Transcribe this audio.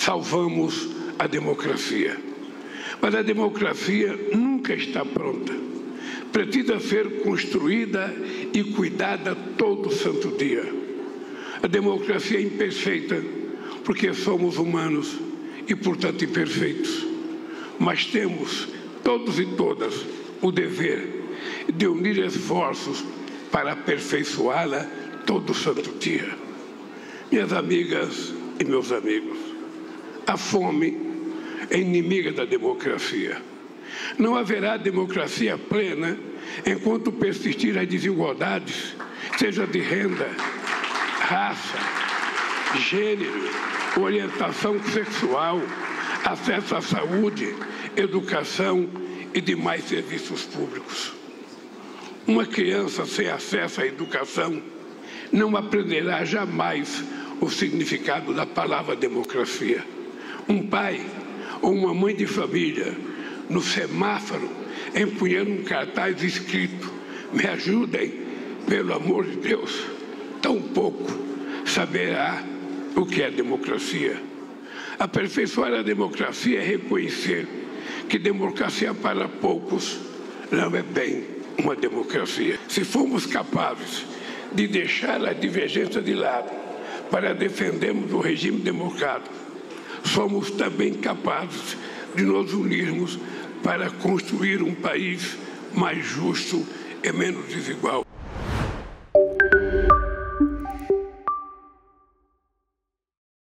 salvamos a democracia. Mas a democracia nunca está pronta. Precisa ser construída e cuidada todo santo dia. A democracia é imperfeita porque somos humanos e, portanto, imperfeitos. Mas temos, todos e todas, o dever de unir esforços para aperfeiçoá-la todo santo dia. Minhas amigas e meus amigos, a fome é inimiga da democracia. Não haverá democracia plena enquanto persistir as desigualdades, seja de renda, raça, gênero, orientação sexual, acesso à saúde, educação e demais serviços públicos. Uma criança sem acesso à educação não aprenderá jamais o significado da palavra democracia. Um pai ou uma mãe de família, no semáforo, empunhando um cartaz escrito "Me ajudem, pelo amor de Deus", tampouco saberá o que é democracia. Aperfeiçoar a democracia é reconhecer que democracia para poucos não é bem uma democracia. Se formos capazes de deixar a divergência de lado para defendermos o regime democrático, somos também capazes de nos unirmos para construir um país mais justo e menos desigual.